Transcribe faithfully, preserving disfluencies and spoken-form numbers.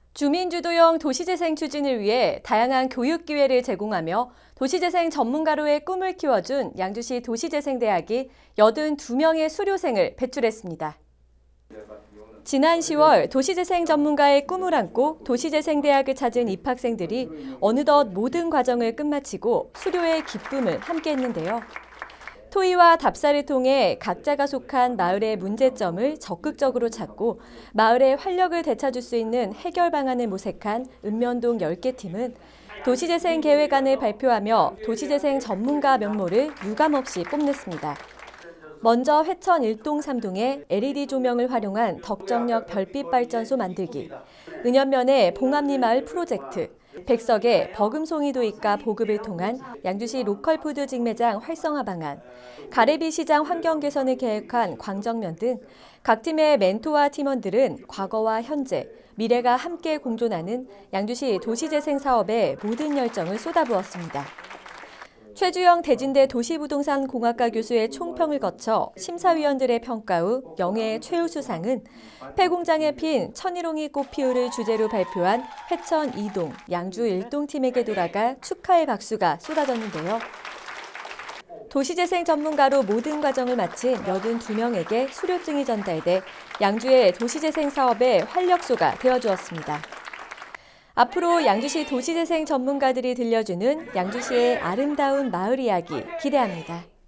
주민주도형 도시재생 추진을 위해 다양한 교육 기회를 제공하며 도시재생 전문가로의 꿈을 키워준 양주시 도시재생대학이 팔십이 명의 수료생을 배출했습니다. 지난 시월 도시재생 전문가의 꿈을 안고 도시재생대학을 찾은 입학생들이 어느덧 모든 과정을 끝마치고 수료의 기쁨을 함께했는데요. 토의와 답사를 통해 각자가 속한 마을의 문제점을 적극적으로 찾고 마을의 활력을 되찾을 수 있는 해결 방안을 모색한 읍면동 열 개 팀은 도시재생 계획안을 발표하며 도시재생 전문가 면모를 유감없이 뽐냈습니다. 먼저 회천 일 동 삼 동에 엘이디 조명을 활용한 덕정역 별빛 발전소 만들기, 은현면의 봉암리 마을 프로젝트, 백석의 버금송이 도입과 보급을 통한 양주시 로컬푸드 직매장 활성화 방안, 가래비 시장 환경 개선을 계획한 광정면 등 각 팀의 멘토와 팀원들은 과거와 현재, 미래가 함께 공존하는 양주시 도시재생 사업에 모든 열정을 쏟아부었습니다. 최주영 대진대 도시부동산 공학과 교수의 총평을 거쳐 심사위원들의 평가 후 영예 최우수상은 폐공장에 핀 천일홍이 꽃피우를 주제로 발표한 회천 이 동, 양주 일 동 팀에게 돌아가 축하의 박수가 쏟아졌는데요. 도시재생 전문가로 모든 과정을 마친 팔십이 명에게 수료증이 전달돼 양주의 도시재생 사업의 활력소가 되어주었습니다. 앞으로 양주시 도시재생 전문가들이 들려주는 양주시의 아름다운 마을 이야기 기대합니다.